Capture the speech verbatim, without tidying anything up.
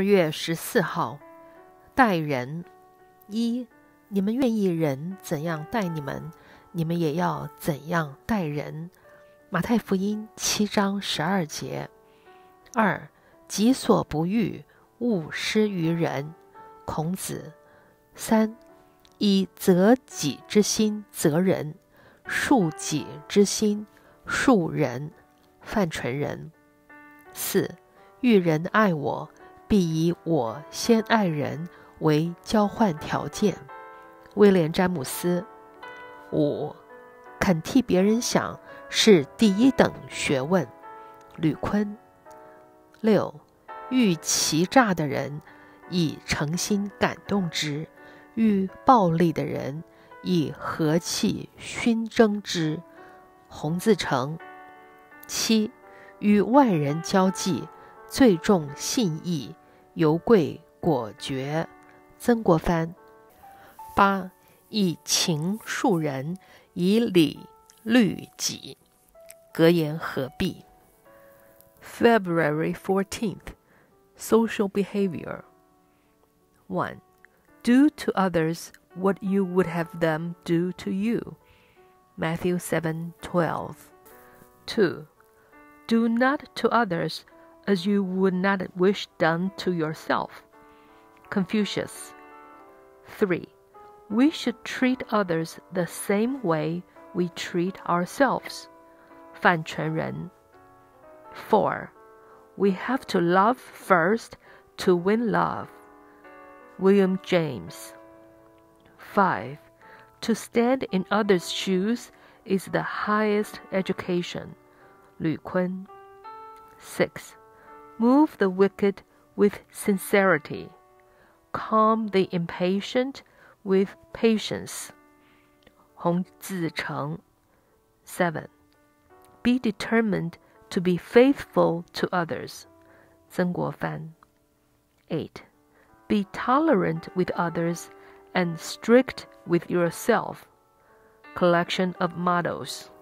二月十四号，待人。一，你们愿意人怎样待你们，你们也要怎样待人。马太福音七章十二节。二，己所不欲，勿施于人。孔子。三，以责己之心责人，恕己之心恕人。范纯仁。四，欲人爱我，必以我先爱人为交换条件。威廉·詹姆斯。五，肯替别人想是第一等学问。吕坤。六，遇欺诈的人，以诚心感动之；遇暴力的人，以和气熏蒸之。洪自成。七，与外人交际，最重信义，尤贵果决。曾国藩。八，以情恕人，以理律己。格言合璧。February fourteenth, Social Behavior. one. Do to others what you would have them do to you. Matthew seven twelve. two. Do not to others as you would not wish done to yourself. Confucius. three. We should treat others the same way we treat ourselves. 范纯仁。four. We have to love first to win love. William James. five. To stand in others' shoes is the highest education. 吕坤。six. Move the wicked with sincerity. Calm the impatient with patience. 洪自成。seven. Be determined to be faithful to others. 曾国藩。eight. Be tolerant with others and strict with yourself. Collection of mottos.